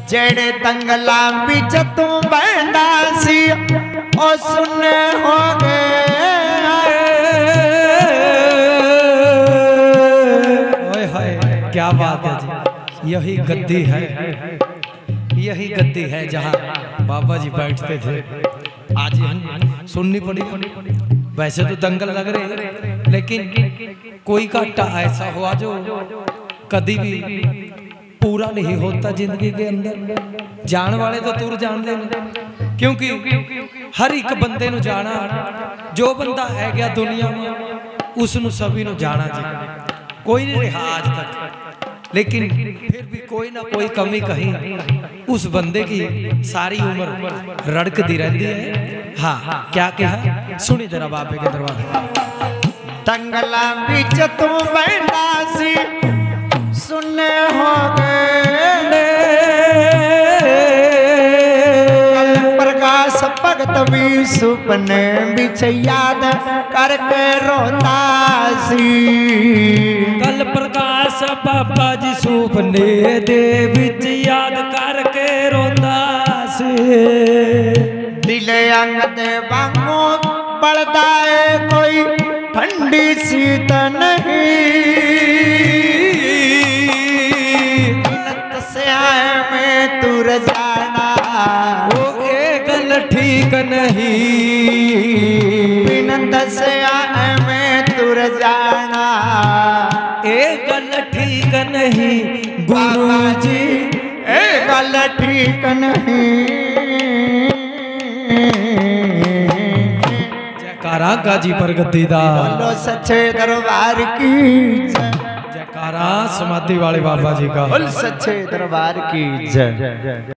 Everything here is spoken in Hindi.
जेड़े दंगला बिच तू बहना सी ओ सुने हो गए। ओए हाय क्या बात है जी, यही गद्दी है, यही गद्दी है जहाँ बाबा जी बैठते थे। आज हम सुननी पड़ी। वैसे तो दंगल लग रहे, लेकिन कोई काटा ऐसा हुआ जो कभी भी पूरा नहीं होता जिंदगी के अंदर। जान वाले तो तुर जान दे, क्योंकि हर एक बंदे नु जाना, जो बंदा है गया दुनिया में उसनु सभी नु जाना जी, कोई नहीं रहा आज तक। लेकिन फिर भी कोई ना कोई कमी कहीं उस बंदे की सारी उम्र रड़कती रहती है। हाँ क्या कहा सुनी जरा बाबे के दरबार। दंगला बिच तू बहना सी सुने हो गए। प्रकाश भगत भी सुपने बिच याद करके रोता सी। कल प्रकाश बाबा जी सुपने दे बिच याद करके रोंदा सी। दिल अंग दे वांगू पड़दा है कोई ठंडी शीत नहीं। गलत से आए में तुर जाना वो ए गल ठीक नहीं। बिनंद से आए में तुर जाना ए गल ठीक नहीं गुरु जी, ए गल ठीक नहीं। जयकारा गाजी पर गद्दीदार, बोलो सच्चे दरबार की जय। जयकारा समाधि वाले बाबा जी का, बोल सच्चे दरबार की जय।